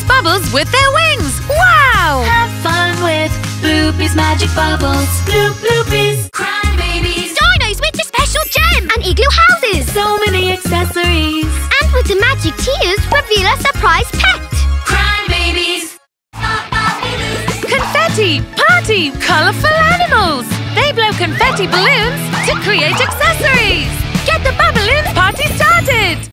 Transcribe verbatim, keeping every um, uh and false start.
bubbles with their wings! Wow! Have fun with Bloopies Magic Bubbles. Bloop Bloopies. Crime babies. Dinos with the special gem! And igloo houses! So many accessories. And with the magic tears, reveal a surprise pet! Crime babies. Confetti! Party! Colourful animals! They blow confetti balloons to create accessories! Get the Bubiloons party started!